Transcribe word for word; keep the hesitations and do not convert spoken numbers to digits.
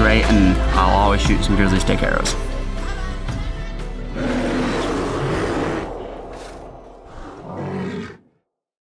great, and I'll always shoot some Grizzly Stik arrows.